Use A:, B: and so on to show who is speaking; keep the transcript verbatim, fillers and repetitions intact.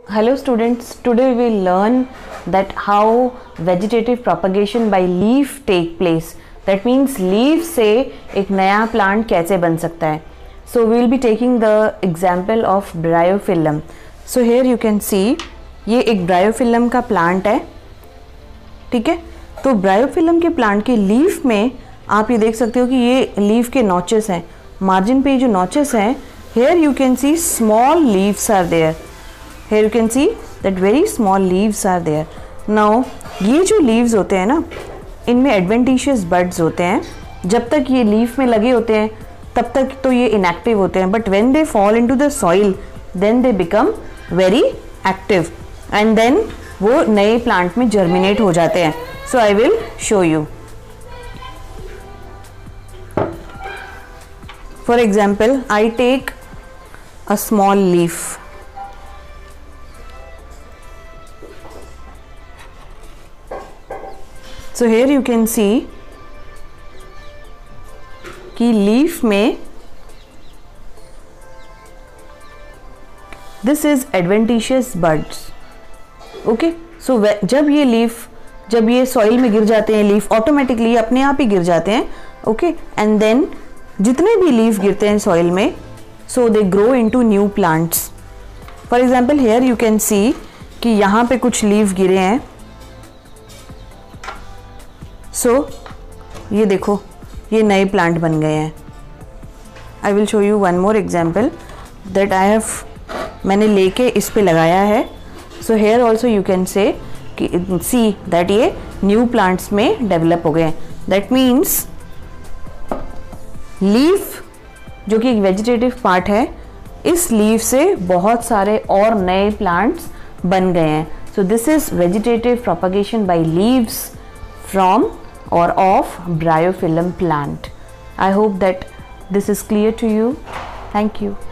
A: Hello students, today we will learn that how vegetative propagation by leaf take place. That means leaf से एक नया plant कैसे बन सकता है. So we will be taking the example of bryophyllum. So here you can see ये एक bryophyllum का plant है, ठीक है. तो bryophyllum के plant के leaf में आप ये देख सकते हो कि ये leaf के notches हैं. Margin पे जो notches हैं, here you can see small leaves are there. Here you can see that very small leaves are there. Now ये जो leaves होते हैं ना, इनमें adventitious buds होते हैं. जब तक ये leaf में लगे होते हैं तब तक तो ये inactive होते हैं, but when they fall into the soil then they become very active and then वो नए plant में germinate हो जाते हैं. So I will show you. For example, I take a small leaf. So here you can see कि leaf में this is adventitious buds. Okay, so जब ये leaf जब ये soil में गिर जाते हैं, leaf automatically अपने आप ही गिर जाते हैं. Okay, and then जितने भी leaf गिरते हैं soil में, so they grow into new plants. For example, here you can see कि यहाँ पे कुछ leaf गिरे हैं. सो so, ये देखो ये नए प्लांट बन गए हैं. I will show you one more example that I have मैंने लेके इस पे लगाया है. So here also you can say see that ये न्यू प्लांट्स में डेवलप हो गए हैं. दैट मीन्स लीफ जो कि एक वेजिटेटिव पार्ट है, इस लीफ से बहुत सारे और नए प्लांट्स बन गए हैं. So this is vegetative propagation by leaves from or of bryophyllum plant. I hope that this is clear to you. Thank you.